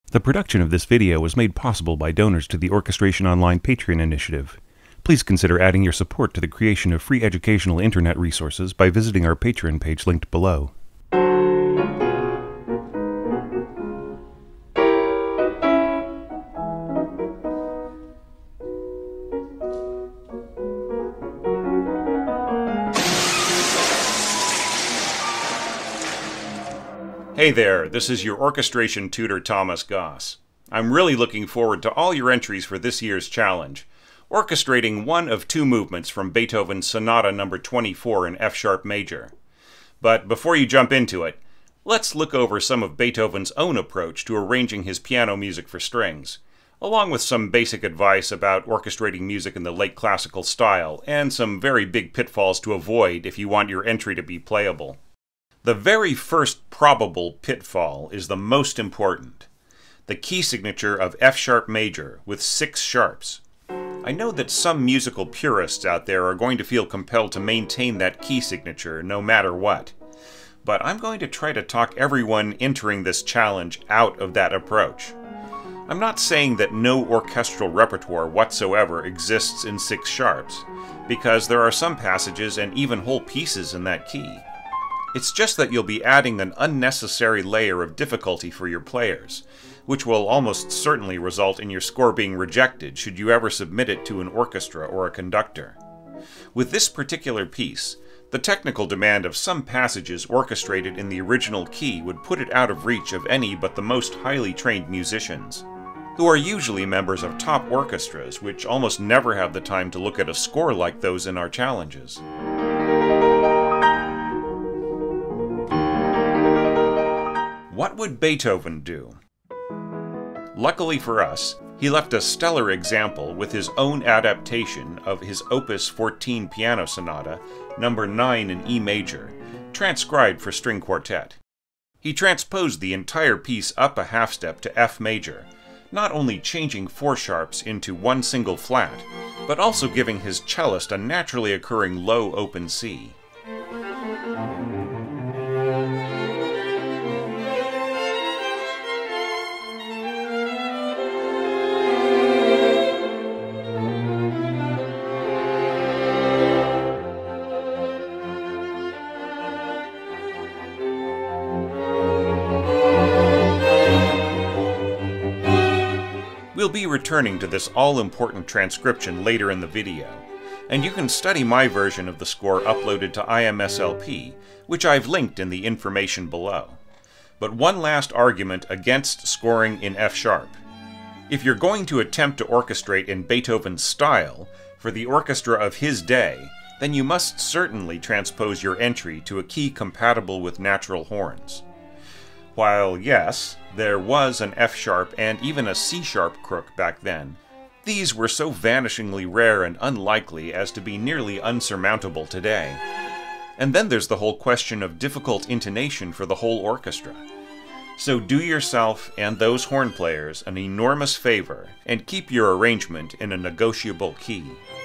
The production of this video was made possible by donors to the Orchestration Online Patreon initiative. Please consider adding your support to the creation of free educational internet resources by visiting our Patreon page linked below. Hey there, this is your orchestration tutor Thomas Goss. I'm really looking forward to all your entries for this year's challenge, orchestrating one of two movements from Beethoven's Sonata No. 24 in F-sharp major. But before you jump into it, let's look over some of Beethoven's own approach to arranging his piano music for strings, along with some basic advice about orchestrating music in the late classical style, and some very big pitfalls to avoid if you want your entry to be playable. The very first probable pitfall is the most important. The key signature of F-sharp major with 6 sharps. I know that some musical purists out there are going to feel compelled to maintain that key signature no matter what. But I'm going to try to talk everyone entering this challenge out of that approach. I'm not saying that no orchestral repertoire whatsoever exists in 6 sharps, because there are some passages and even whole pieces in that key. It's just that you'll be adding an unnecessary layer of difficulty for your players, which will almost certainly result in your score being rejected should you ever submit it to an orchestra or a conductor. With this particular piece, the technical demand of some passages orchestrated in the original key would put it out of reach of any but the most highly trained musicians, who are usually members of top orchestras which almost never have the time to look at a score like those in our challenges. What would Beethoven do? Luckily for us, he left a stellar example with his own adaptation of his Opus 14 Piano Sonata, No. 9 in E major, transcribed for string quartet. He transposed the entire piece up a half step to F major, not only changing 4 sharps into one single flat, but also giving his cellist a naturally occurring low open C. We'll be returning to this all-important transcription later in the video, and you can study my version of the score uploaded to IMSLP, which I've linked in the information below. But one last argument against scoring in F-sharp. If you're going to attempt to orchestrate in Beethoven's style for the orchestra of his day, then you must certainly transpose your entry to a key compatible with natural horns. While, yes, there was an F-sharp and even a C-sharp crook back then, these were so vanishingly rare and unlikely as to be nearly unsurmountable today. And then there's the whole question of difficult intonation for the whole orchestra. So do yourself and those horn players an enormous favor and keep your arrangement in a negotiable key.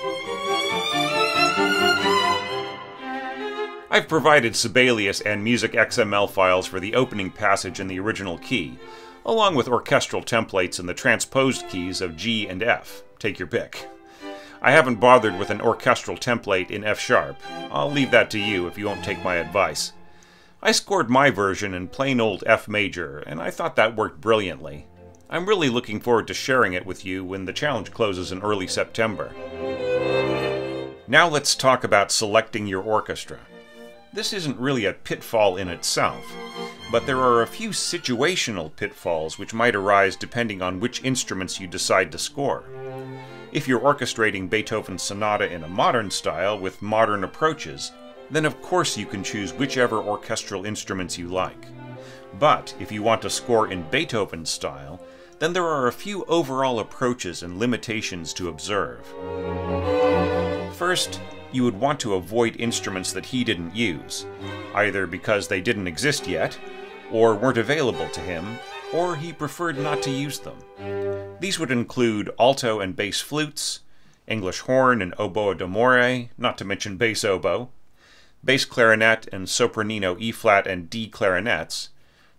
I've provided Sibelius and Music XML files for the opening passage in the original key, along with orchestral templates in the transposed keys of G and F. Take your pick. I haven't bothered with an orchestral template in F-sharp. I'll leave that to you if you won't take my advice. I scored my version in plain old F major, and I thought that worked brilliantly. I'm really looking forward to sharing it with you when the challenge closes in early September. Now let's talk about selecting your orchestra. This isn't really a pitfall in itself, but there are a few situational pitfalls which might arise depending on which instruments you decide to score. If you're orchestrating Beethoven's sonata in a modern style with modern approaches, then of course you can choose whichever orchestral instruments you like. But if you want to score in Beethoven's style, then there are a few overall approaches and limitations to observe. First, you would want to avoid instruments that he didn't use, either because they didn't exist yet, or weren't available to him, or he preferred not to use them. These would include alto and bass flutes, English horn and oboe d'amore, not to mention bass oboe, bass clarinet and sopranino E-flat and D clarinets,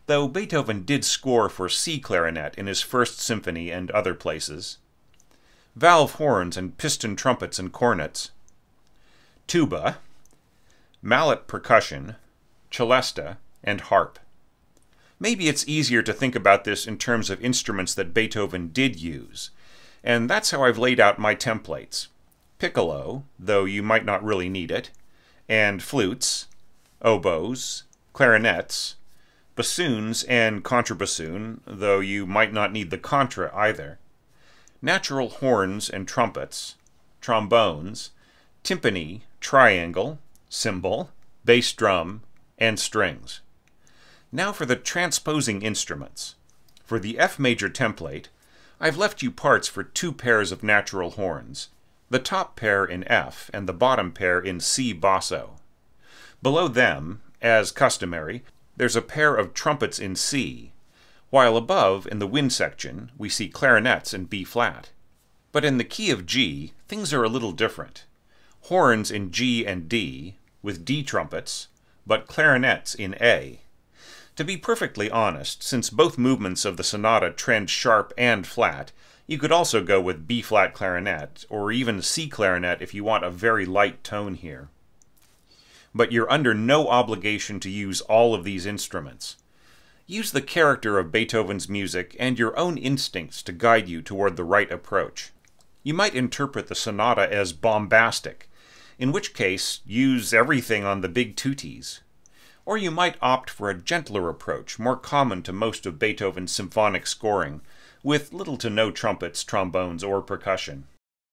though Beethoven did score for C clarinet in his First Symphony and other places, valve horns and piston trumpets and cornets, tuba, mallet percussion, celesta, and harp. Maybe it's easier to think about this in terms of instruments that Beethoven did use, and that's how I've laid out my templates. Piccolo, though you might not really need it, and flutes, oboes, clarinets, bassoons and contrabassoon, though you might not need the contra either, natural horns and trumpets, trombones, timpani, triangle, cymbal, bass drum, and strings. Now for the transposing instruments. For the F major template, I've left you parts for 2 pairs of natural horns, the top pair in F and the bottom pair in C basso. Below them, as customary, there's a pair of trumpets in C, while above, in the wind section, we see clarinets in B flat. But in the key of G, things are a little different. Horns in G and D, with D trumpets, but clarinets in A. To be perfectly honest, since both movements of the sonata trend sharp and flat, you could also go with B-flat clarinet, or even C clarinet if you want a very light tone here. But you're under no obligation to use all of these instruments. Use the character of Beethoven's music and your own instincts to guide you toward the right approach. You might interpret the sonata as bombastic, in which case use everything on the big tutis. Or you might opt for a gentler approach, more common to most of Beethoven's symphonic scoring, with little to no trumpets, trombones, or percussion.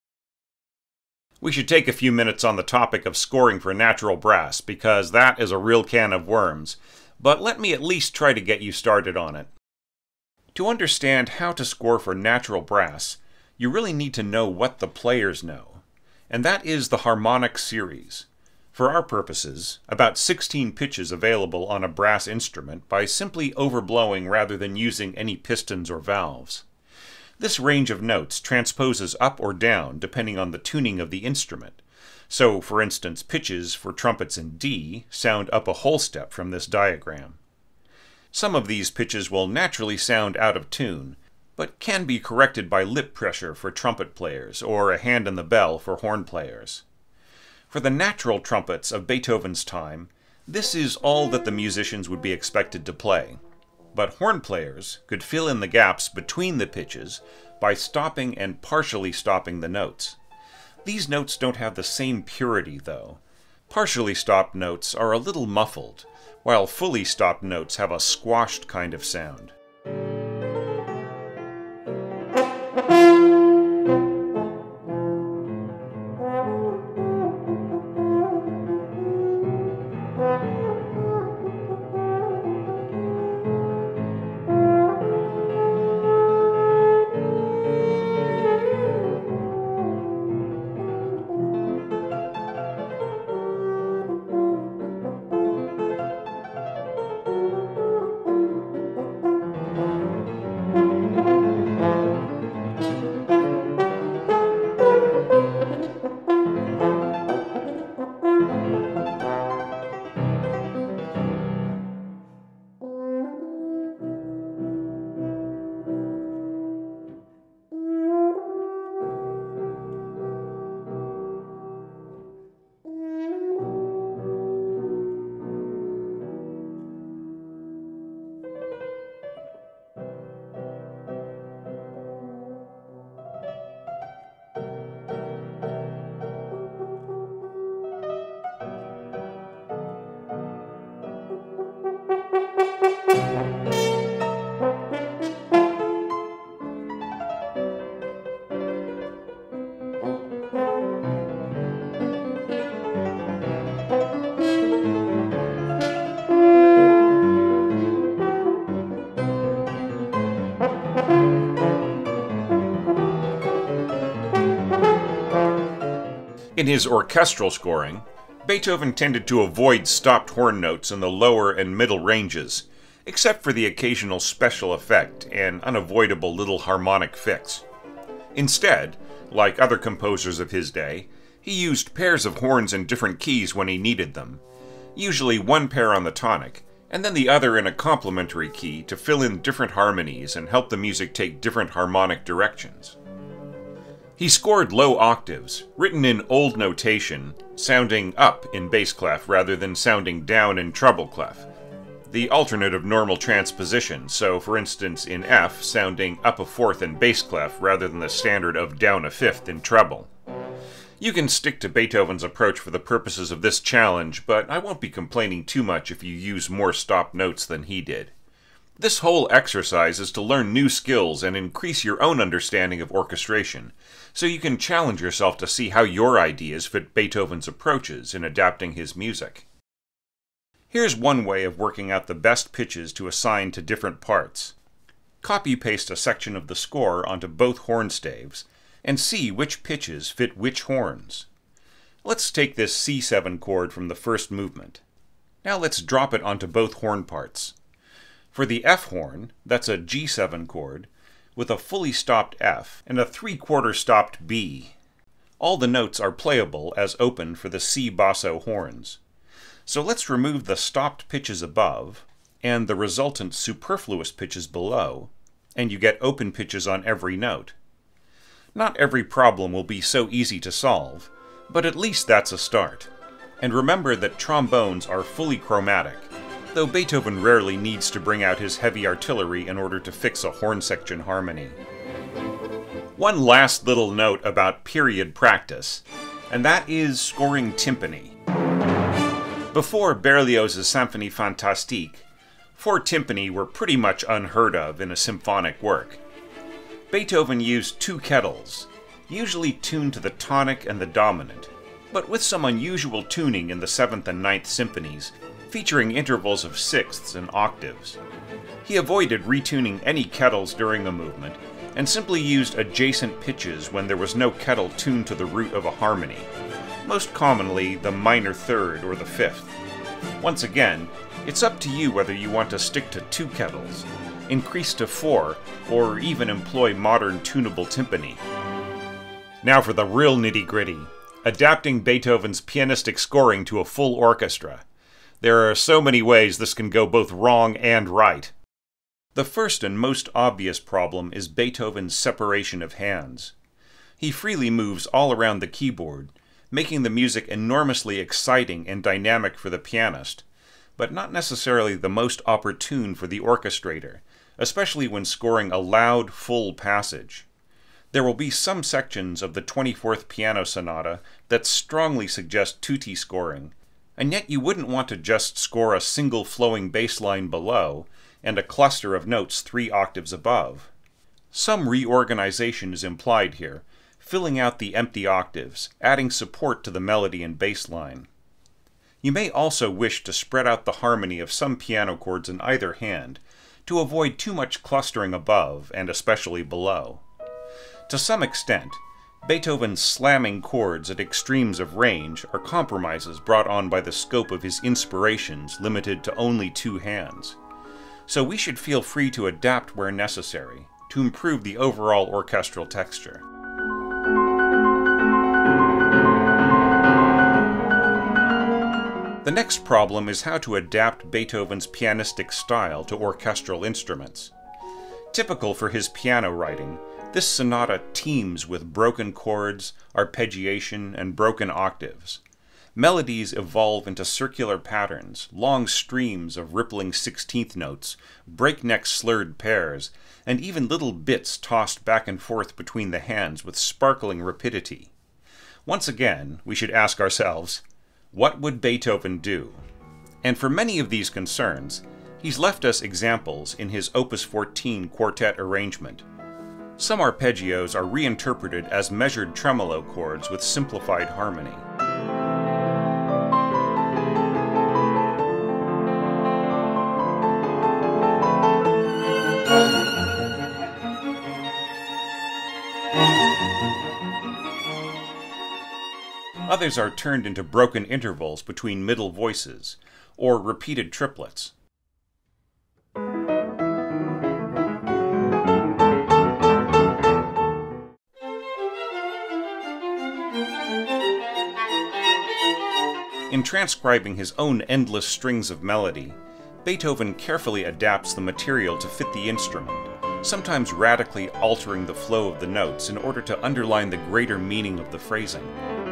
We should take a few minutes on the topic of scoring for natural brass, because that is a real can of worms, but let me at least try to get you started on it. To understand how to score for natural brass, you really need to know what the players know, and that is the harmonic series. For our purposes, about 16 pitches available on a brass instrument by simply overblowing rather than using any pistons or valves. This range of notes transposes up or down depending on the tuning of the instrument. So, for instance, pitches for trumpets in D sound up a whole step from this diagram. Some of these pitches will naturally sound out of tune, but can be corrected by lip pressure for trumpet players or a hand on the bell for horn players. For the natural trumpets of Beethoven's time, this is all that the musicians would be expected to play. But horn players could fill in the gaps between the pitches by stopping and partially stopping the notes. These notes don't have the same purity, though. Partially stopped notes are a little muffled, while fully stopped notes have a squashed kind of sound. In his orchestral scoring, Beethoven tended to avoid stopped horn notes in the lower and middle ranges, except for the occasional special effect and unavoidable little harmonic fix. Instead, like other composers of his day, he used pairs of horns in different keys when he needed them, usually one pair on the tonic, and then the other in a complementary key to fill in different harmonies and help the music take different harmonic directions. He scored low octaves, written in old notation, sounding up in bass clef rather than sounding down in treble clef, the alternate of normal transposition, so for instance in F, sounding up a fourth in bass clef rather than the standard of down a fifth in treble. You can stick to Beethoven's approach for the purposes of this challenge, but I won't be complaining too much if you use more stopped notes than he did. This whole exercise is to learn new skills and increase your own understanding of orchestration, so you can challenge yourself to see how your ideas fit Beethoven's approaches in adapting his music. Here's one way of working out the best pitches to assign to different parts. Copy-paste a section of the score onto both horn staves, and see which pitches fit which horns. Let's take this C7 chord from the first movement. Now let's drop it onto both horn parts. For the F horn, that's a G7 chord, with a fully stopped F and a 3/4 stopped B. All the notes are playable as open for the C basso horns. So let's remove the stopped pitches above, and the resultant superfluous pitches below, and you get open pitches on every note. Not every problem will be so easy to solve, but at least that's a start. And remember that trombones are fully chromatic, though Beethoven rarely needs to bring out his heavy artillery in order to fix a horn section harmony. One last little note about period practice, and that is scoring timpani. Before Berlioz's Symphonie Fantastique, four timpani were pretty much unheard of in a symphonic work. Beethoven used two kettles, usually tuned to the tonic and the dominant, but with some unusual tuning in the 7th and 9th symphonies, featuring intervals of sixths and octaves. He avoided retuning any kettles during the movement, and simply used adjacent pitches when there was no kettle tuned to the root of a harmony, most commonly the minor third or the fifth. Once again, it's up to you whether you want to stick to two kettles, increase to four, or even employ modern tunable timpani. Now for the real nitty-gritty, adapting Beethoven's pianistic scoring to a full orchestra. There are so many ways this can go both wrong and right. The first and most obvious problem is Beethoven's separation of hands. He freely moves all around the keyboard, making the music enormously exciting and dynamic for the pianist, but not necessarily the most opportune for the orchestrator, especially when scoring a loud, full passage. There will be some sections of the 24th Piano Sonata that strongly suggest tutti scoring, and yet you wouldn't want to just score a single flowing bass line below and a cluster of notes 3 octaves above. Some reorganization is implied here, filling out the empty octaves, adding support to the melody and bass line. You may also wish to spread out the harmony of some piano chords in either hand, to avoid too much clustering above and especially below. To some extent, Beethoven's slamming chords at extremes of range are compromises brought on by the scope of his inspirations limited to only 2 hands. So we should feel free to adapt where necessary, to improve the overall orchestral texture. The next problem is how to adapt Beethoven's pianistic style to orchestral instruments. Typical for his piano writing, this sonata teems with broken chords, arpeggiation, and broken octaves. Melodies evolve into circular patterns, long streams of rippling 16th notes, breakneck slurred pairs, and even little bits tossed back and forth between the hands with sparkling rapidity. Once again, we should ask ourselves, what would Beethoven do? And for many of these concerns, he's left us examples in his Opus 14 quartet arrangement. Some arpeggios are reinterpreted as measured tremolo chords with simplified harmony. Others are turned into broken intervals between middle voices, or repeated triplets. In transcribing his own endless strings of melody, Beethoven carefully adapts the material to fit the instrument, sometimes radically altering the flow of the notes in order to underline the greater meaning of the phrasing.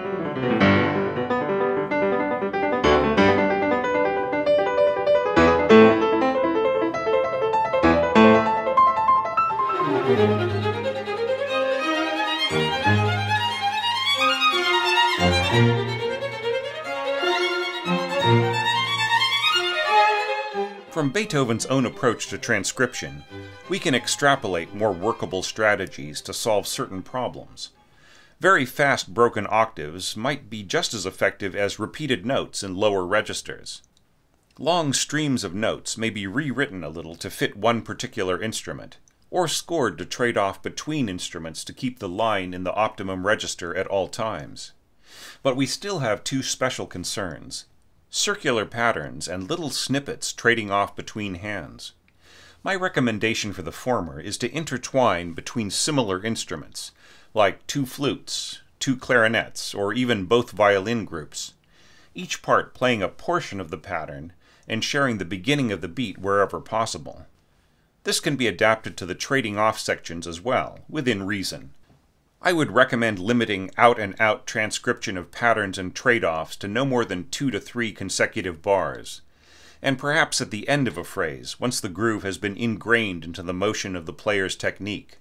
From Beethoven's own approach to transcription, we can extrapolate more workable strategies to solve certain problems. Very fast broken octaves might be just as effective as repeated notes in lower registers. Long streams of notes may be rewritten a little to fit one particular instrument, or scored to trade off between instruments to keep the line in the optimum register at all times. But we still have two special concerns: circular patterns and little snippets trading off between hands. My recommendation for the former is to intertwine between similar instruments, like two flutes, two clarinets, or even both violin groups, each part playing a portion of the pattern and sharing the beginning of the beat wherever possible. This can be adapted to the trading off sections as well, within reason. I would recommend limiting out-and-out transcription of patterns and trade-offs to no more than 2 to 3 consecutive bars, and perhaps at the end of a phrase, once the groove has been ingrained into the motion of the player's technique.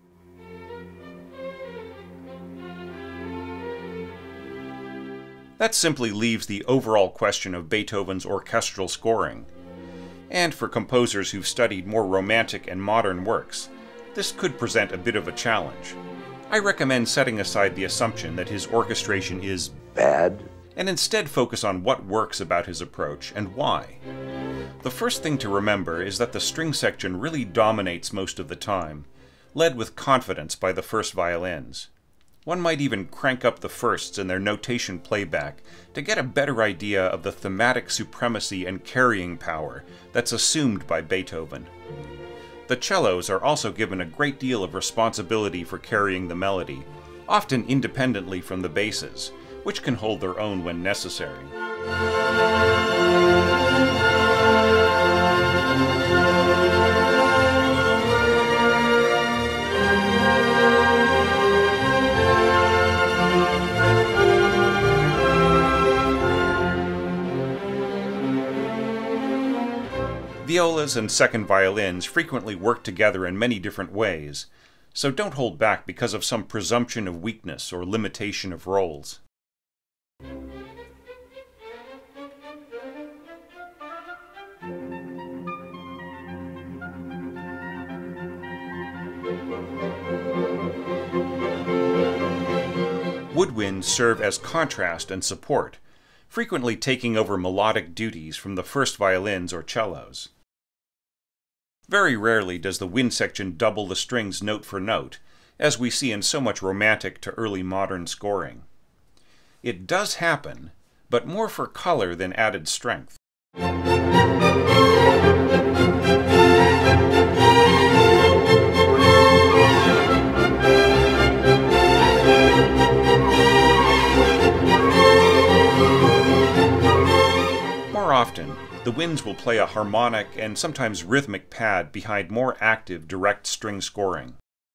That simply leaves the overall question of Beethoven's orchestral scoring. And for composers who've studied more romantic and modern works, this could present a bit of a challenge. I recommend setting aside the assumption that his orchestration is bad, and instead focus on what works about his approach and why. The first thing to remember is that the string section really dominates most of the time, led with confidence by the first violins. One might even crank up the firsts in their notation playback to get a better idea of the thematic supremacy and carrying power that's assumed by Beethoven. The cellos are also given a great deal of responsibility for carrying the melody, often independently from the basses, which can hold their own when necessary. Violas and second violins frequently work together in many different ways, so don't hold back because of some presumption of weakness or limitation of roles. Woodwinds serve as contrast and support, frequently taking over melodic duties from the first violins or cellos. Very rarely does the wind section double the strings note for note, as we see in so much romantic to early modern scoring. It does happen, but more for color than added strength. More often, the winds will play a harmonic and sometimes rhythmic pad behind more active direct string scoring.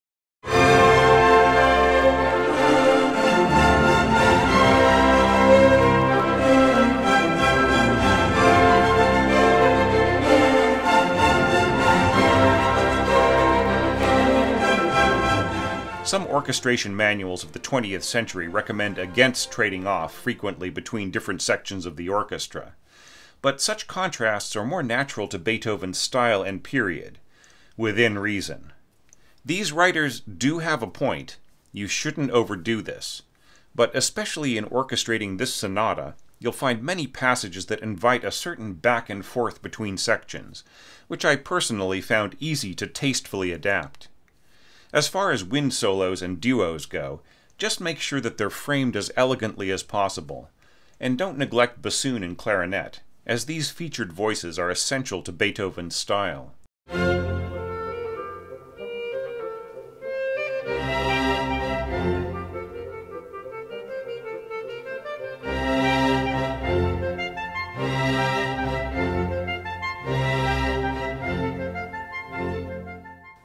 Some orchestration manuals of the 20th century recommend against trading off frequently between different sections of the orchestra. But such contrasts are more natural to Beethoven's style and period, within reason. These writers do have a point. You shouldn't overdo this. But especially in orchestrating this sonata, you'll find many passages that invite a certain back and forth between sections, which I personally found easy to tastefully adapt. As far as wind solos and duos go, just make sure that they're framed as elegantly as possible, and don't neglect bassoon and clarinet, as these featured voices are essential to Beethoven's style.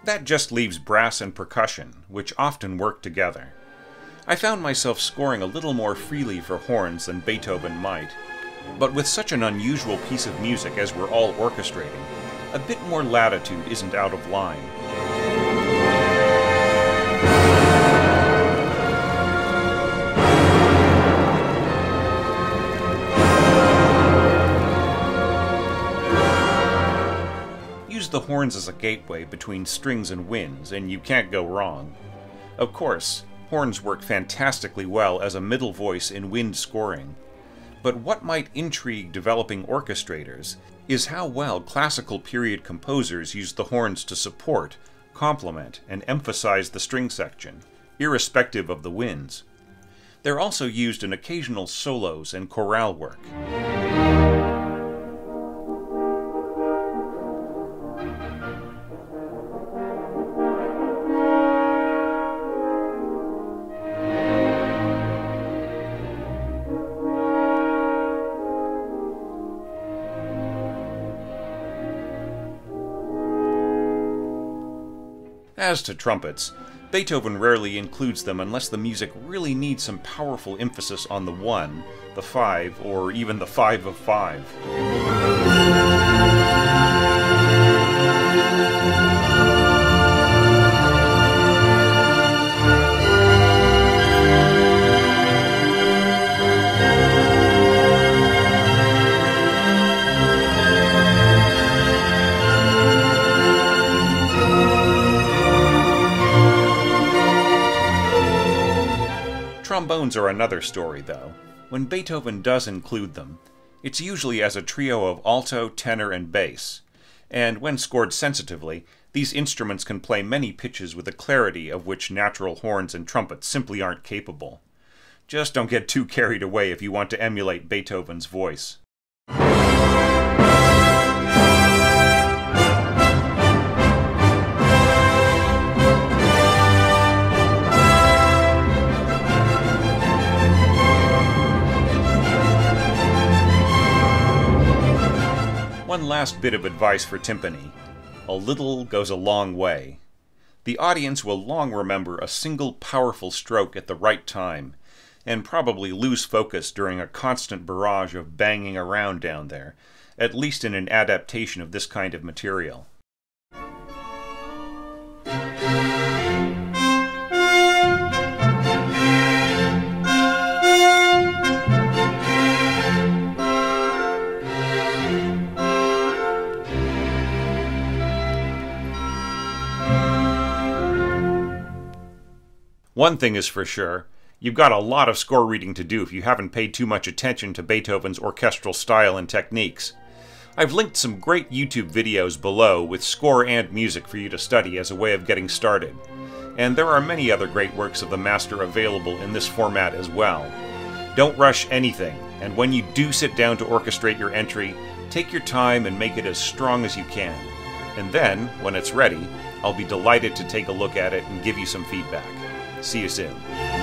That just leaves brass and percussion, which often work together. I found myself scoring a little more freely for horns than Beethoven might, but with such an unusual piece of music as we're all orchestrating, a bit more latitude isn't out of line. Use the horns as a gateway between strings and winds, and you can't go wrong. Of course, horns work fantastically well as a middle voice in wind scoring. But what might intrigue developing orchestrators is how well classical period composers used the horns to support, complement, and emphasize the string section, irrespective of the winds. They're also used in occasional solos and chorale work. As to trumpets, Beethoven rarely includes them unless the music really needs some powerful emphasis on the 1, the 5, or even the 5 of 5. Trombones are another story, though. When Beethoven does include them, it's usually as a trio of alto, tenor, and bass. And when scored sensitively, these instruments can play many pitches with a clarity of which natural horns and trumpets simply aren't capable. Just don't get too carried away if you want to emulate Beethoven's voice. One last bit of advice for timpani. A little goes a long way. The audience will long remember a single powerful stroke at the right time, and probably lose focus during a constant barrage of banging around down there, at least in an adaptation of this kind of material. One thing is for sure, you've got a lot of score reading to do if you haven't paid too much attention to Beethoven's orchestral style and techniques. I've linked some great YouTube videos below with score and music for you to study as a way of getting started. And there are many other great works of the master available in this format as well. Don't rush anything, and when you do sit down to orchestrate your entry, take your time and make it as strong as you can. And then, when it's ready, I'll be delighted to take a look at it and give you some feedback. See you soon.